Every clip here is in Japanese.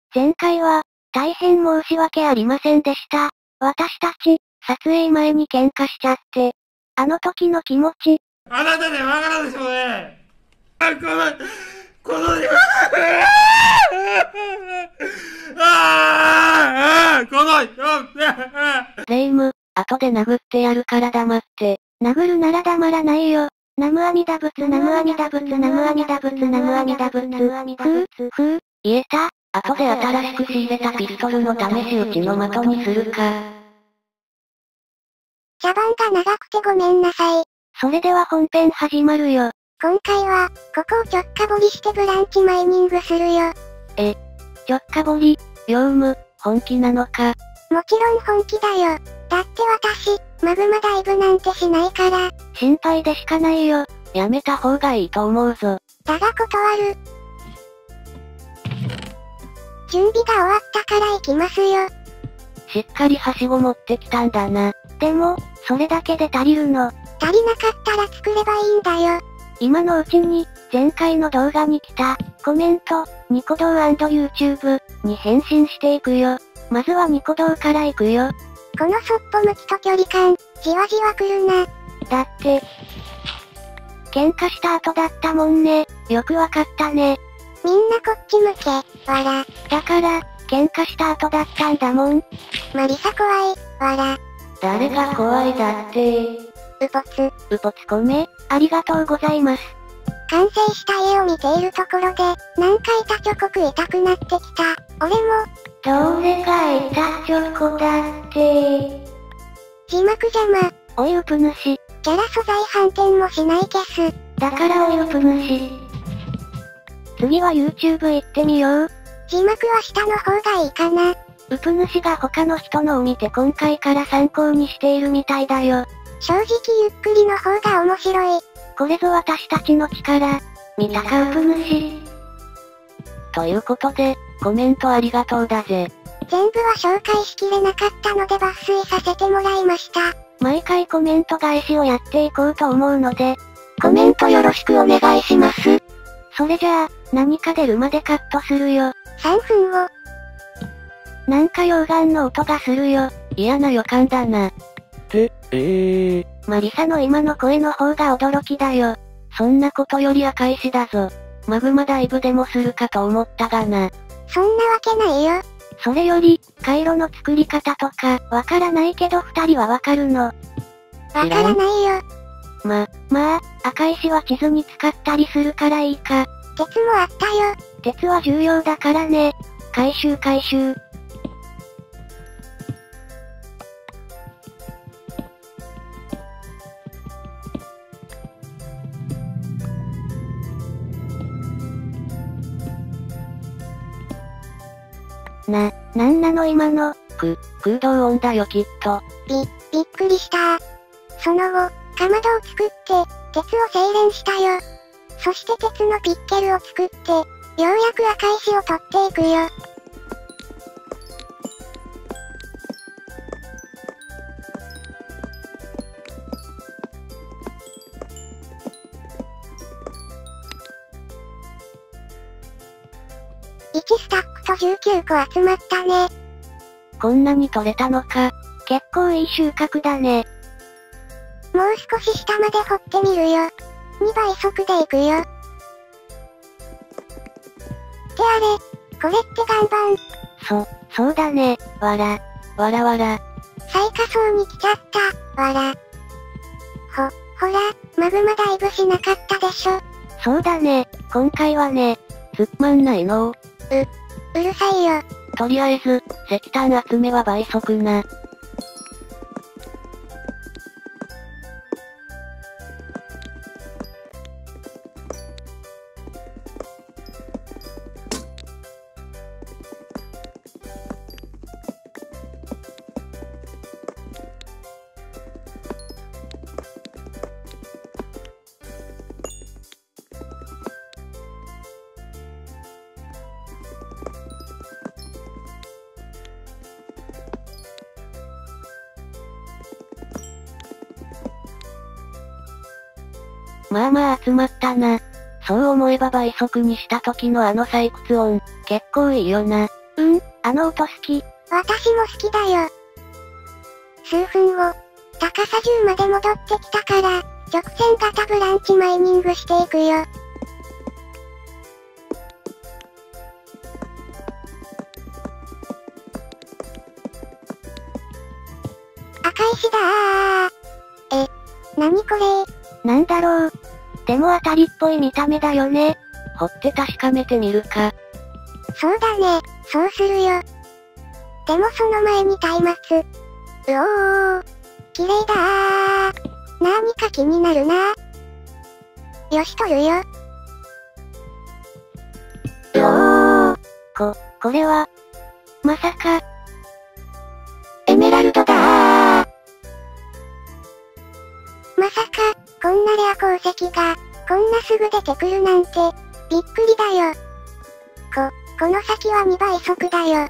前回は、大変申し訳ありませんでした。私たち、撮影前に喧嘩しちゃって。あの時の気持ち。 あなたでわかるでしょうね。この、 霊夢、後で殴ってやるから黙って。殴るなら黙らないよ。南無阿弥陀仏、南無阿弥陀仏、南無阿弥陀仏、南無阿弥陀仏、言えた？後で新しく仕入れたピストルの試し撃ちの的にするか。 茶番が長くてごめんなさい。 それでは本編始まるよ。 今回は、ここをちょっか掘りしてブランチマイニングするよ。 ちょっか掘り、霊夢、本気なのか。 もちろん本気だよ。だって私、マグマダイブなんてしないから。 心配でしかないよ。やめた方がいいと思うぞ。 だが断る。準備が終わったから行きますよ。 しっかりはしご持ってきたんだな。でも、それだけで足りるの？ 足りなかったら作ればいいんだよ。 今のうちに、前回の動画に来た、コメント、ニコ動&YouTube に返信していくよ。まずはニコ動から行くよ。 このそっぽ向きと距離感、じわじわ来るな。 だって、喧嘩した後だったもんね。よくわかったね。 みんなこっち向け、わら。 だから、喧嘩した後だったんだもん。 マリサ怖い、わら。 誰が怖いだって。 うぽつ。 うぽつ米、ありがとうございます。 完成した絵を見ているところで、なんか板チョコ食いたくなってきた。俺も。 どれが板チョコだって。 字幕邪魔。 おいうぷ主。 キャラ素材反転もしない消す。 だからおいうぷ主。次は YouTube 行ってみよう。 字幕は下の方がいいかな。 うぷ主が他の人のを見て今回から参考にしているみたいだよ。 正直ゆっくりの方が面白い。 これぞ私たちの力。見たかうぷ主。ということで、コメントありがとうだぜ。 全部は紹介しきれなかったので抜粋させてもらいました。 毎回コメント返しをやっていこうと思うので、 コメントよろしくお願いします。 それじゃあ、何か出るまでカットするよ。 3分後。 なんか溶岩の音がするよ。嫌な予感だな。マリサの今の声の方が驚きだよ。そんなことより赤石だぞ。マグマダイブでもするかと思ったがな。 そんなわけないよ。 それより、回路の作り方とか、わからないけど二人はわかるの？ わからないよ。 まあ、赤石は地図に使ったりするからいいか。 鉄もあったよ。 鉄は重要だからね。回収。なんなの今の、空洞音だよきっと。 びっくりしたその後、かまどを作って、鉄を精錬したよ。そして鉄のピッケルを作って、ようやく赤石を取っていくよ。1スタックと19個集まったね。 こんなに取れたのか。結構いい収穫だね。 もう少し下まで掘ってみるよ。2倍速で行くよ。ってあれ、これって岩盤。 そうだね、わら。 最下層に来ちゃった、わら。ほら、マグマダイブしなかったでしょ。 そうだね、今回はね、つまんないの。 うるさいよ。 とりあえず、石炭集めは倍速な。まあ集まったな。そう思えば倍速にした時のあの採掘音、結構いいよな。 あの音好き。 私も好きだよ。数分後、高さ10まで戻ってきたから、直線型ブランチマイニングしていくよ。赤石だー。なにこれ？ なんだろう。でも当たりっぽい見た目だよね。 掘って確かめてみるか。 そうだね、そうするよ。でもその前に松明。うおー。綺麗だー。何か気になるな。よし取るよ。 うおー。これは、まさか、エメラルドだー。 まさか、こんなレア鉱石が、こんなすぐ出てくるなんて、びっくりだよ。この先は2倍速だよ。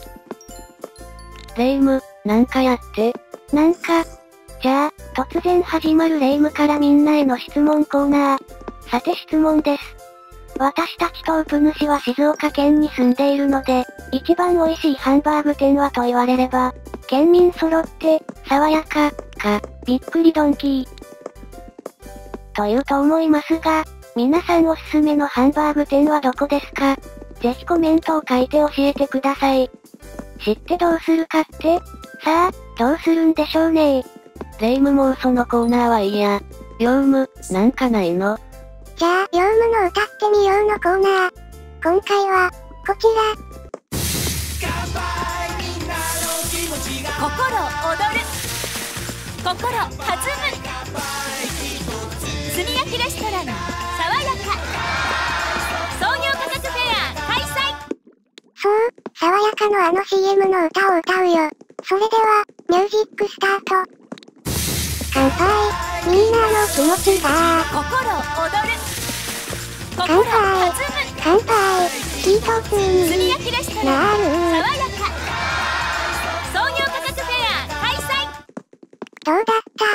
レイム、なんかやって。 なんか、じゃあ、突然始まるレイムからみんなへの質問コーナー。さて質問です。私たちトープ主は静岡県に住んでいるので、一番美味しいハンバーグ店はと言われれば、県民揃って、爽やか、か、びっくりドンキー。と言うと思いますが、皆さんおすすめのハンバーグ店はどこですか？ぜひコメントを書いて教えてください。知ってどうするかって？さあ、どうするんでしょうね。 レイムもうそのコーナーはいいや。ヨウム、なんかないの？ じゃあ、ヨウムの歌ってみようのコーナー。今回は、こちら。 心躍る。心弾む。炭焼きレストラン、爽やか。創業価格フェア、開催。 そう、爽やかのあの CM の歌を歌うよ。それでは、ミュージックスタート。乾杯、みんな気持ちだー。 心躍る。 乾心弾杯、 む。 乾杯、ヒートツー炭に焼きレストラン、 な爽やる。 か。創業価格フェア、開催。 どうだった？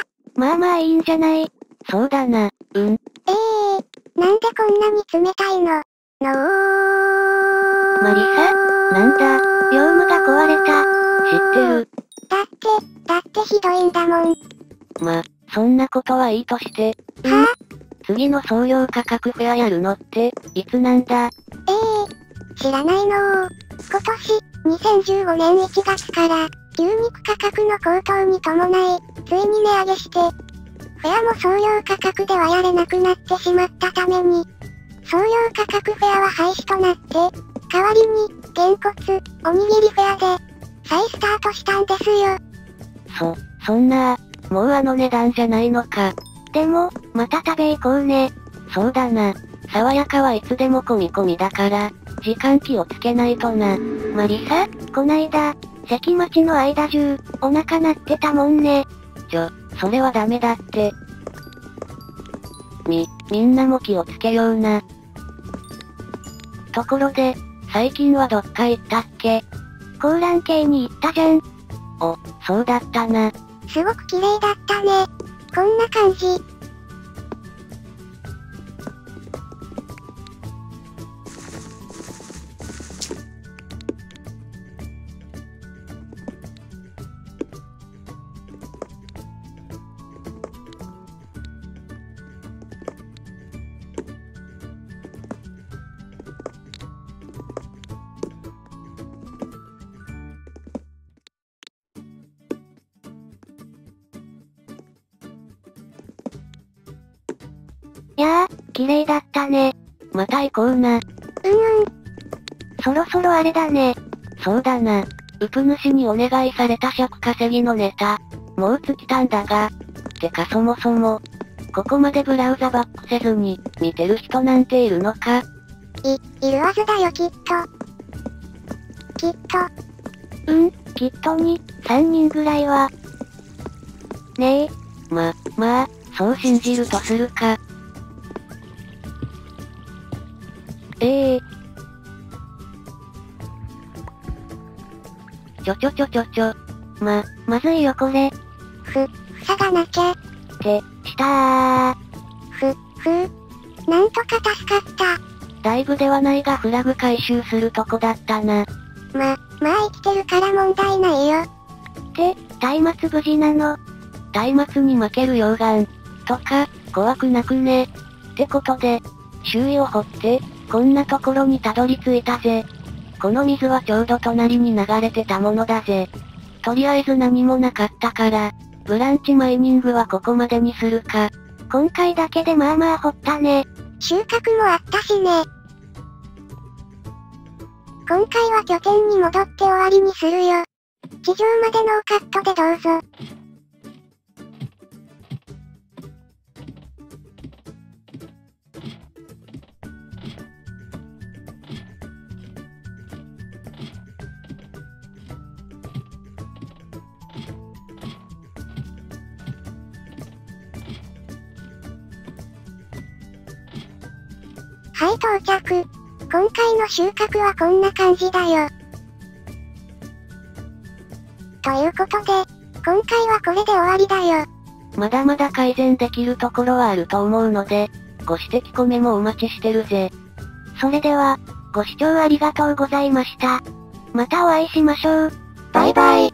まあまあいいんじゃない？ そうだな、うん。 なんでこんなに冷たいの？ マリサ？なんだ、ヨウムが壊れた。 知ってる。 だってひどいんだもん。 ま、そんなことはいいとして。 はぁ？ 次の創業価格フェアやるのって、いつなんだ？ 知らないのー。今年、2015年1月から、牛肉価格の高騰に伴い、ついに値上げして、フェアも創業価格ではやれなくなってしまったために、創業価格フェアは廃止となって、代わりに、げんこつ、おにぎりフェアで、再スタートしたんですよ。 そんな、もうあの値段じゃないのか。 でも、また食べ行こうね。 そうだな。爽やかはいつでも込み込みだから、時間気をつけないとな。 マリサ、こないだ、関町の間中、お腹鳴ってたもんね。 それはダメだって。みんなも気をつけような。ところで、最近はどっか行ったっけ？ 高蘭系に行ったじゃん。 お、そうだったな。 すごく綺麗だったね。こんな感じ。 いやー、綺麗だったね。 また行こうな。 そろそろあれだね。 そうだな。ウプ主にお願いされた尺稼ぎのネタ。もう尽きたんだが。てかそもそも、ここまでブラウザバックせずに、見てる人なんているのか？ いるはずだよきっと。 きっと2、3人ぐらいは。ねえ。 まあ、そう信じるとするか。ちょ。 まずいよこれ。 塞がなきゃ。 したなんとか助かった。 だいぶではないがフラグ回収するとこだったな。 まあ生きてるから問題ないよ。 って、松明無事なの？ 松明に負ける溶岩。とか、怖くなくね。ってことで、周囲を掘って、こんなところにたどり着いたぜ。この水はちょうど隣に流れてたものだぜ。とりあえず何もなかったから、ブランチマイニングはここまでにするか。 今回だけでまあまあ掘ったね。 収穫もあったしね。今回は拠点に戻って終わりにするよ。地上までノーカットでどうぞ。はい到着。今回の収穫はこんな感じだよ。ということで、今回はこれで終わりだよ。 まだまだ改善できるところはあると思うので、ご指摘コメもお待ちしてるぜ。 それでは、ご視聴ありがとうございました。またお会いしましょう。 バイバイ。